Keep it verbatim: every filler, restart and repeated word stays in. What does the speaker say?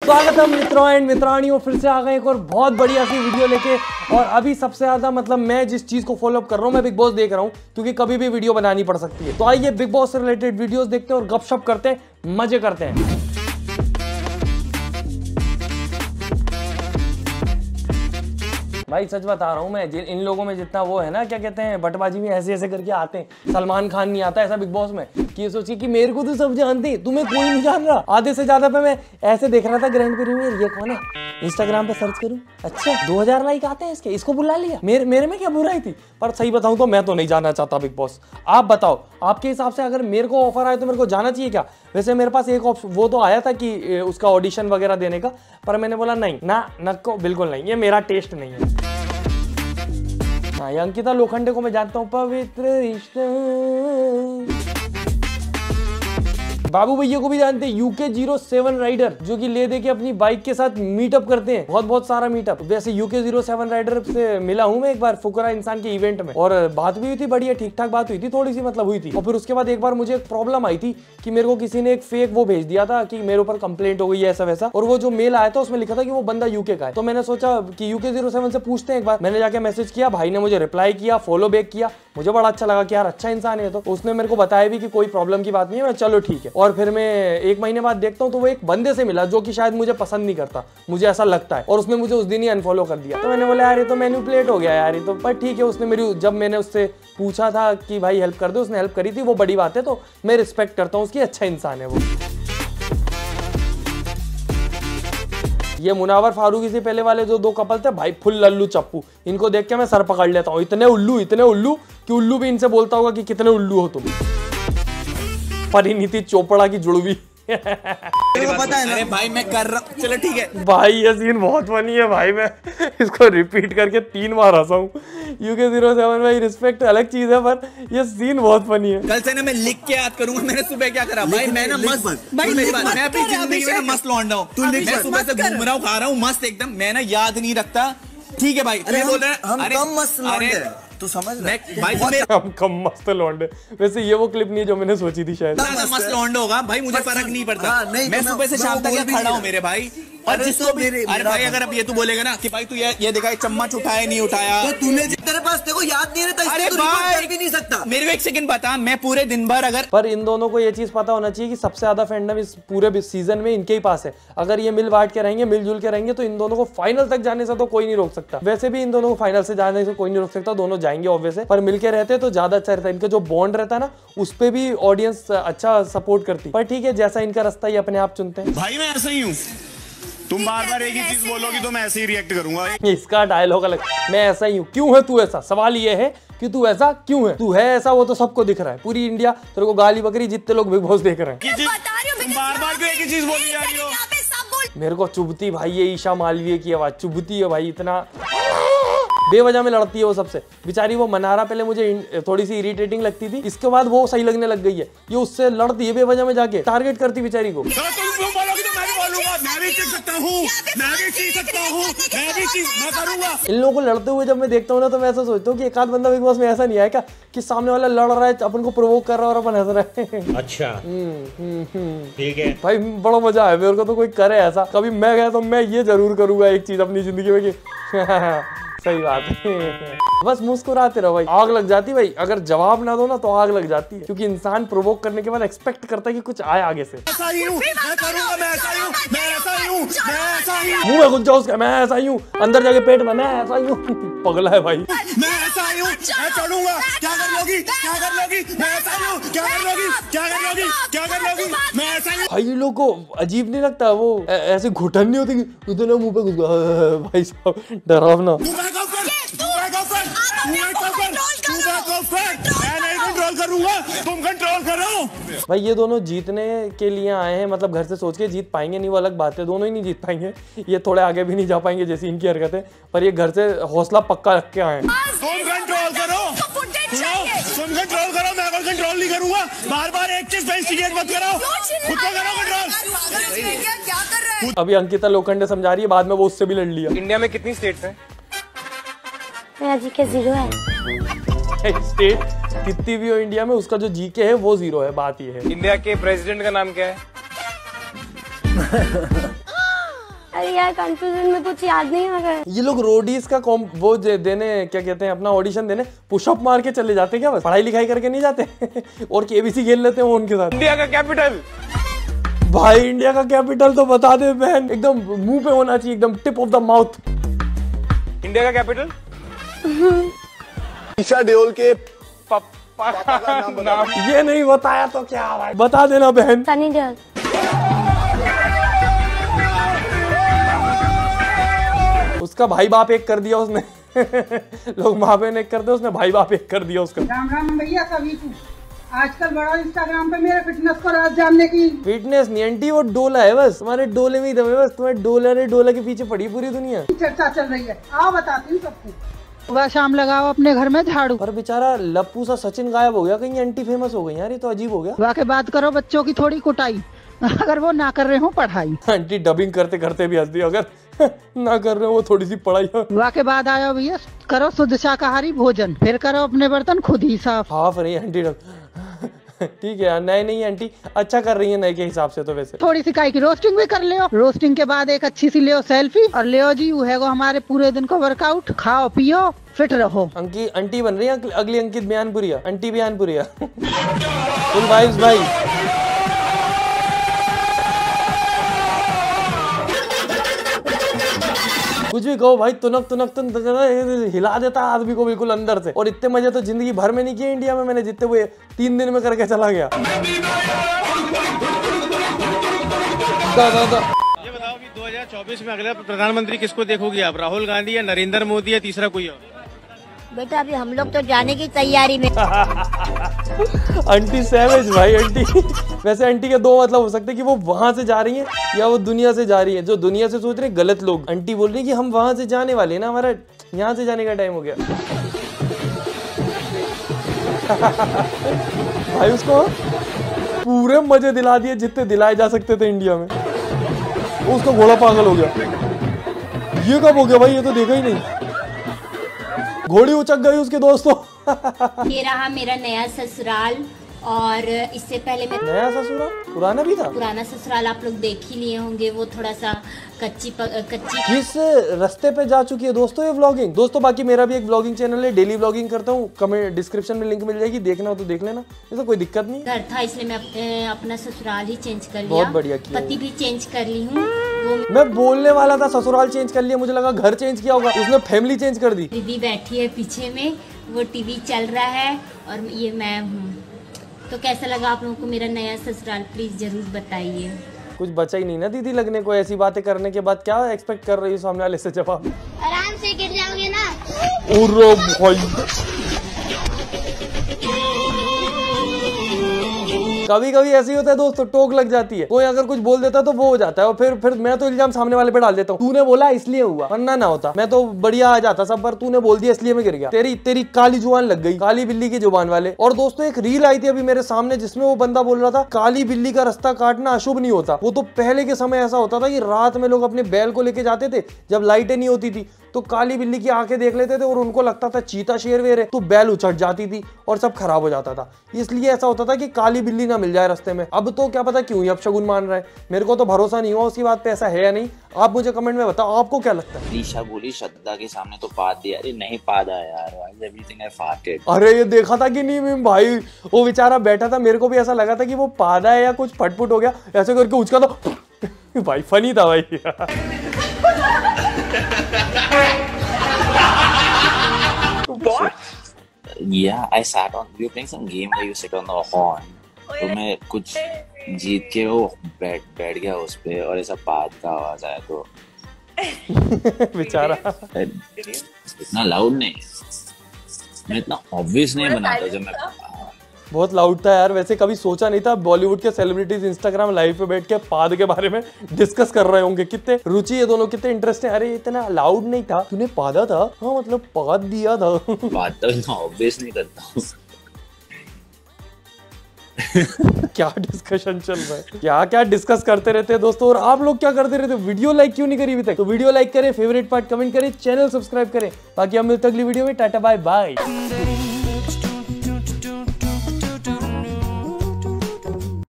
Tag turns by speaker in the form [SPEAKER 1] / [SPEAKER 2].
[SPEAKER 1] स्वागत है मित्रों एंड मित्रानियों, फिर से आ गए एक और बहुत बढ़िया सी वीडियो लेके। और अभी सबसे ज्यादा मतलब मैं जिस चीज को फॉलो अप कर रहा हूँ, मैं बिग बॉस देख रहा हूँ क्योंकि कभी भी वीडियो बनानी पड़ सकती है। तो आइए बिग बॉस से रिलेटेड वीडियोस देखते हैं और गपशप करते हैं, मजे करते हैं। भाई सच बता रहा हूँ मैं, इन लोगों में जितना वो है ना, क्या कहते हैं, बटबाजी में ऐसे ऐसे करके आते हैं। सलमान खान नहीं आता ऐसा बिग बॉस में कि ये सोचिए कि मेरे को तो सब जानते हैं, तुम्हें कोई नहीं जान रहा। आधे से ज्यादा पे मैं ऐसे देख रहा था ग्रैंड प्रीमियर, ये कौन है, इंस्टाग्राम पे सर्च करूं, अच्छा दो हजार लाइक आते हैं इसके, इसको बुला लिया। मेरे मेरे में क्या बुराई थी? पर सही बताऊं तो मैं तो नहीं जाना चाहता बिग बॉस। आप बताओ, आपके हिसाब से अगर मेरे को ऑफर आए तो मेरे को जाना चाहिए क्या? वैसे मेरे पास एक ऑप्शन वो तो आया था कि उसका ऑडिशन वगैरह देने का, पर मैंने बोला नहीं ना, नको बिल्कुल नहीं, ये मेरा टेस्ट नहीं है। हाँ, अंकिता लोखंडे को मैं जानता हूँ, पवित्र रिश्ता। बाबू भैया को भी जानते हैं, यूके जीरो सेवन राइडर, जो कि ले दे के अपनी बाइक के साथ मीटअप करते हैं, बहुत बहुत सारा मीटअप। वैसे यूके जीरो सेवन राइडर से मिला हूं मैं एक बार फुकरा इंसान के इवेंट में, और बात भी हुई थी, बढ़िया ठीक ठाक बात हुई थी, थोड़ी सी मतलब हुई थी। और फिर उसके बाद एक बार मुझे एक प्रॉब्लम आई थी कि मेरे को किसी ने एक फेक वो भेज दिया था कि मेरे ऊपर कंप्लेंट हो गई है ऐसा वैसा, और वो जो मेल आया था उसमें लिखा था कि वो बंदा यूके का है। तो मैंने सोचा कि यूके जीरो सेवन से पूछते हैं एक बार। मैंने जाके मैसेज किया, भाई ने मुझे रिप्लाई किया, फॉलो बैक किया, मुझे बड़ा अच्छा लगा कि यार अच्छा इंसान है। तो उसने मेरे को बताया भी कि कोई प्रॉब्लम की बात नहीं है, मैं चलो ठीक है। और फिर मैं एक महीने बाद देखता हूँ तो वो एक बंदे से मिला जो कि शायद मुझे पसंद नहीं करता, मुझे ऐसा लगता है, और उसने मुझे उस दिन ही अनफॉलो कर दिया। तो मैंने बोला यार ये तो मैनिपुलेट हो गया यार, ये तो। पर ठीक है, उसने मेरी, जब मैंने उससे पूछा था कि भाई हेल्प कर दो, उसने हेल्प करी थी, वो बड़ी बात है। तो मैं रिस्पेक्ट करता हूँ उसकी, अच्छा इंसान है वो। ये मुनावर फारूकी से पहले वाले जो दो कपल थे भाई, फुल लल्लू चप्पू, इनको देख के मैं सर पकड़ लेता हूँ। इतने उल्लू इतने उल्लू कि उल्लू भी इनसे बोलता होगा कि कितने उल्लू हो तुम। परिणीति चोपड़ा की जुड़वी।
[SPEAKER 2] पता है ना? अरे भाई मैं कर रहा हूँ, चलो ठीक है
[SPEAKER 1] भाई। ये सीन बहुत फनी है भाई, मैं इसको रिपीट करके तीन बार हंसा हूँ। यूके जीरो सेवन भाई, रिस्पेक्ट अलग चीज है, पर ये सीन बहुत फनी है।
[SPEAKER 2] कल से ना मैं लिख के याद करूंगा। मैंने सुबह क्या करा भाई, मैं ना मस्त भाई, मैं अपनी जिंदगी में ना मस्त लौंडा हूँ। मैं सुबह से घूम रहा हूँ, खा रहा हूँ मस्त एकदम, मैं ना याद नहीं रखता, ठीक है भाई।
[SPEAKER 3] अरे बोल रहे हम कम मस्त लौंडे, तू समझ रहा
[SPEAKER 1] भाई, हम कम मस्त लौंडे। वैसे ये वो क्लिप नहीं है जो मैंने सोची थी शायद।
[SPEAKER 2] मस्त लौंडा होगा भाई, मुझे फर्क नहीं पड़ता। मैं सुबह से शाम तक खड़ा हूँ मेरे भाई। और जिसको भी, अरे भाई अगर अब ये तू बोलेगा ना कि भाई तू ये ये देखा चम्मच उठाया नहीं उठाया,
[SPEAKER 3] तो तूने तेरे पास देखो याद नहीं रहता,
[SPEAKER 2] अरे भाई भी नहीं सकता। मेरे को एक सेकंड बता, मैं पूरे दिन भर अगर,
[SPEAKER 1] पर इन दोनों को ये चीज पता होना चाहिए कि सबसे ज्यादा फैंडम इस पूरे सीजन में इनके ही पास है। अगर ये मिल बांट के रहेंगे, मिलजुल के रहेंगे, तो इन दोनों को फाइनल तक जाने से तो कोई नहीं रोक सकता। वैसे भी इन दोनों को फाइनल से जाने से कोई नहीं रोक सकता, दोनों जाएंगे ऑब्वियस है, पर मिलके रहते तो ज्यादा अच्छा रहता है। इनका जो बॉन्ड रहता है ना, उस पर भी ऑडियंस अच्छा सपोर्ट करती। पर ठीक है, जैसा इनका रास्ता ये अपने आप चुनते हैं।
[SPEAKER 4] भाई मैं ऐसा ही हूँ, तुम बार बार एक ही चीज बोलोगी तो मैं ऐसे ही रिएक्ट करूंगा।
[SPEAKER 1] इसका डायलॉग अलग, मैं ऐसा ही हूँ। क्यों है तू ऐसा? सवाल ये है कि तू ऐसा क्यों है? तू है ऐसा, वो तो सबको दिख रहा है, पूरी इंडिया तेरे को गाली बकरी, जितने लोग बिग बॉस देख रहे हैं।
[SPEAKER 4] तुम बार बार क्यों एक ही चीज बोली जा रही हो?
[SPEAKER 1] मेरे को चुभती भाई ये ईशा मालवीय की आवाज, चुभती है भाई, इतना बेवजह में लड़ती है वो सबसे। बेचारी वो मनारा पहले मुझे थोड़ी सी इरिटेटिंग लगती थी, इसके बाद वो सही लगने लग गई है। ये उससे लड़ती है बेवजह में, जाके टारगेट करती बेचारी को। इन लोगों को लड़ते हुए जब मैं देखता हूँ ना, तो मैं ऐसा सोचता हूँ कि एक आध बंदा बिग बॉस में ऐसा नहीं आएगा कि सामने वाला लड़ रहा है, अपन को प्रोवोक कर रहा है और अपन हंस रहे हैं।
[SPEAKER 4] अच्छा ठीक है
[SPEAKER 1] भाई, बड़ा मजा आया मेरे को तो कोई करे ऐसा। कभी मैं गया तो मैं ये जरूर करूंगा एक चीज अपनी जिंदगी में कि सही बात है, बस मुस्कुराते रहो भाई। आग लग जाती भाई, अगर जवाब ना दो ना तो आग लग जाती है, क्योंकि इंसान प्रोवोक करने के बाद एक्सपेक्ट करता है कि कुछ आए आगे से। मुंह में घुस जाओ उसका, मैं ऐसा ही हूँ, अंदर जाके पेट में मैं ऐसा ही हूँ। पगला है भाई,
[SPEAKER 4] मैं ऐसा ही हूँ, मैं चढ़ूंगा, क्या कर लोगी, क्या कर लोगी, मैं ऐसा ही हूँ, क्या कर लोगी, क्या कर लोगी, क्या कर लोगी, मैं ऐसा ही हूँ।
[SPEAKER 1] भाई लोग को अजीब नहीं लगता वो ऐसे घुटन नहीं होती कि उतने मुंह पे घुस गया? भाई साहब डरावना।
[SPEAKER 4] तुम कंट्रोल करो।
[SPEAKER 1] भाई ये दोनों जीतने के लिए आए हैं, मतलब घर से सोच के जीत पाएंगे नहीं वो अलग बात है, दोनों ही नहीं जीत पाएंगे। ये थोड़े आगे भी नहीं जा पाएंगे जैसी इनकी हरकतें, पर ये घर से हौसला पक्का रख के आए हैं।
[SPEAKER 4] तुम कंट्रोल करो, तुम कंट्रोल करो, मैं कोई कंट्रोल नहीं करूंगा। बार बार एक चीज पे इंस्टिगेट मत करो, खुद को करो कंट्रोल।
[SPEAKER 1] अभी अंकिता लोखंडे समझा रही है, बाद में वो उससे भी लड़ लिया।
[SPEAKER 5] इंडिया में कितनी स्टेट्स हैं?
[SPEAKER 6] मेरा जीके जीरो है।
[SPEAKER 1] स्टेट कितनी भी हो इंडिया में, उसका जो जीके है वो जीरो है, बात ये है।
[SPEAKER 5] इंडिया के प्रेसिडेंट का नाम क्या है?
[SPEAKER 6] यार कंफ्यूजन में कुछ याद नहीं आ रहा है।
[SPEAKER 1] ये लोग रोडीज का कॉम वो देने क्या कहते हैं अपना ऑडिशन देने पुशअप मार के चले जाते हैं क्या, बस पढ़ाई लिखाई करके नहीं जाते और केबीसी खेल लेते हैं वो उनके साथ।
[SPEAKER 5] इंडिया का कैपिटल
[SPEAKER 1] भाई इंडिया का कैपिटल तो बता दे बहन, एकदम मुंह पे होना चाहिए, एकदम tip off the mouth.
[SPEAKER 5] India का कैपिटल
[SPEAKER 4] ईशा देओल के
[SPEAKER 5] पापा का नाम।
[SPEAKER 1] ये नहीं बताया तो क्या भाई, बता देना बहन।
[SPEAKER 6] सनी देओल।
[SPEAKER 1] उसका भाई बाप एक कर दिया उसने लोग माँ बहन एक करते, उसने भाई बाप एक कर दिया उसका।
[SPEAKER 7] राम राम भैया सभी को। आजकल बड़ा इंस्टाग्राम पे मेरे फिटनेस को राज जानने की।
[SPEAKER 1] फिटनेस नहीं आंटी, वो डोला है बस, तुम्हारे डोले में ही दम है बस, तुम्हारे डोला रे डोला के पीछे पड़ी पूरी दुनिया।
[SPEAKER 7] चर्चा चल रही है, आओ बताती हूँ सबको। सुबह शाम लगाओ अपने घर में झाड़ू।
[SPEAKER 1] पर बेचारा लप्पू सा सचिन गायब हो गया, कहीं आंटी फेमस हो गई यार, ये तो अजीब हो गया।
[SPEAKER 7] सुबह के बात करो बच्चों की थोड़ी कुटाई, अगर वो ना कर रहे हो पढ़ाई।
[SPEAKER 1] आंटी डबिंग करते करते भी हंस दी, अगर ना कर रहे हो वो थोड़ी सी पढ़ाई।
[SPEAKER 7] सुबह के बाद आयो भैया करो शुद्ध शाकाहारी भोजन, फिर करो अपने बर्तन खुद ही साफ।
[SPEAKER 1] हाफ रही आंटी डब ठीक है, नए नहीं आंटी अच्छा कर रही है नए के हिसाब से तो। वैसे
[SPEAKER 7] थोड़ी सी काय की रोस्टिंग भी कर लियो, रोस्टिंग के बाद एक अच्छी सी लियो सेल्फी और लियो जी वो है हमारे पूरे दिन को वर्कआउट। खाओ पियो फिट रहो।
[SPEAKER 1] अंकी आंटी बन रही है अगली Ankit Baiyanpuria, aunty Baiyanpuria full vibes भाई। कुछ भी कहो भाई, तुनक तुनक तुन हिला देता है आदमी को बिल्कुल अंदर से। और इतने मजे तो जिंदगी भर में नहीं किए इंडिया में मैंने, जितने वो तीन दिन में करके चला गया। दा, दा, दा।
[SPEAKER 5] ये बताओ कि दो हज़ार चौबीस में अगला प्रधानमंत्री किसको देखोगी आप, राहुल गांधी या नरेंद्र मोदी या तीसरा कोई और?
[SPEAKER 6] बेटा अभी हम लोग तो जाने की तैयारी में।
[SPEAKER 1] आंटी सैवेज भाई आंटी। वैसे आंटी के दो मतलब हो सकते हैं कि वो वहां से जा रही हैं या वो दुनिया से जा रही है। जो दुनिया से सोच रहे गलत लोग, आंटी बोल रही है कि हम वहां से जाने वाले हैं ना, हमारा यहाँ से जाने का टाइम हो गया। भाई उसको पूरे मजे दिला दिए जितने दिलाए जा सकते थे इंडिया में। उसका घोड़ा पागल हो गया। ये कब हो गया भाई, ये तो देखा ही नहीं। घोड़ी उचक गई उसके दोस्तों।
[SPEAKER 8] ये रहा मेरा नया ससुराल, और इससे पहले मैं
[SPEAKER 1] नया ससुराल पुराना भी था।
[SPEAKER 8] पुराना ससुराल आप लोग देख ही लिए होंगे, वो थोड़ा सा कच्ची प, कच्ची
[SPEAKER 1] किस रास्ते पे जा चुकी है दोस्तों ये व्लॉगिंग। दोस्तों बाकी मेरा भी एक व्लॉगिंग चैनल है, डेली व्लॉगिंग करता हूँ, कमेंट डिस्क्रिप्शन में लिंक मिल जाएगी, देखना हो तो देख लेना, ऐसा कोई दिक्कत नहीं।
[SPEAKER 8] घर था इसलिए मैं अपने, अपना ससुराल ही चेंज कर लिया।
[SPEAKER 1] बहुत बढ़िया किया।
[SPEAKER 8] पति भी चेंज कर ली हूँ।
[SPEAKER 1] मैं बोलने वाला था ससुराल चेंज कर लिया, मुझे लगा घर चेंज किया होगा, उसने फैमिली चेंज कर दी।
[SPEAKER 8] दीदी बैठी है पीछे में, वो टीवी चल रहा है और ये मैं हूँ। तो कैसा लगा आप लोगों को मेरा नया ससुराल, प्लीज जरूर बताइए।
[SPEAKER 1] कुछ बचा ही नहीं ना दीदी लगने को, ऐसी बातें करने के बाद क्या एक्सपेक्ट कर रही है सामने वाले से जवाब।
[SPEAKER 6] आराम से गिर जाओगे ना।
[SPEAKER 1] ओरे भाई कभी कभी ऐसे ही होता है दोस्तों, टोक लग जाती है, कोई अगर कुछ बोल देता तो वो हो जाता है और फिर फिर मैं तो इल्जाम सामने वाले पे डाल देता हूँ, तूने बोला इसलिए हुआ, वरना ना होता मैं तो बढ़िया आ जाता सब, पर तूने बोल दिया इसलिए मैं गिर गया। तेरी तेरी काली जुबान लग गई, काली बिल्ली की जुबान वाले। और दोस्तों एक रील आई थी अभी मेरे सामने जिसमें वो बंदा बोल रहा था काली बिल्ली का रास्ता काटना अशुभ नहीं होता। वो तो पहले के समय ऐसा होता था कि रात में लोग अपने बैल को लेके जाते थे, जब लाइटें नहीं होती थी तो काली बिल्ली की आंखें देख लेते थे और उनको लगता था चीता शेर वेर है, तो बैल उछट जाती थी और सब खराब हो जाता था। इसलिए ऐसा होता था कि काली बिल्ली ना मिल जाए रास्ते में। अब तो क्या पता क्यों अब शगुन मान रहा है, मेरे को तो भरोसा नहीं हुआ उसकी बात पे, ऐसा है या नहीं। आप मुझे कमेंट में बताओ आपको क्या लगता है।
[SPEAKER 9] लीशा बोली श्रद्धा के सामने तो पाद दिया, अरे नहीं पादा यार, एवरीथिंग आई फार्टेड।
[SPEAKER 1] अरे ये देखा था कि नहीं भाई, वो बेचारा बैठा था, मेरे को भी ऐसा लगा था कि वो पादा है या कुछ फटफुट हो गया, ऐसे करके उचका था भाई, फनी था भाई।
[SPEAKER 9] Yeah, I sat on. We were playing some game where you sit on the horn. तो मैं कुछ जीत के वो बैठ बैठ गया उस पे और ऐसा पाद का आवाज आया तो
[SPEAKER 1] बेचारा
[SPEAKER 9] इतना लाउड नहीं, मैं इतना ऑब्वियस नहीं बनाता जब मैं
[SPEAKER 1] बहुत लाउड था यार। वैसे कभी सोचा नहीं था बॉलीवुड के सेलिब्रिटीज इंस्टाग्राम लाइव पे बैठ के पाद के बारे में डिस्कस कर रहे होंगे, कितने रुचि है दोनों, कितने इंटरेस्ट है। अरे इतना लाउड नहीं था, तूने पादा था, हाँ मतलब पाद दिया था।
[SPEAKER 9] पाद तो इतना ऑब्वियस नहीं करता हूँ।
[SPEAKER 1] क्या डिस्कशन चल रहा है, क्या क्या डिस्कस करते रहते हैं दोस्तों। और आप लोग क्या करते रहते हैं, वीडियो लाइक क्यों नहीं करी अभी तक? तो वीडियो लाइक करें, फेवरेट पार्ट कमेंट करें, चैनल सब्सक्राइब करें। बाकी हम मिलते अगली वीडियो में, टाटा बाय बाय।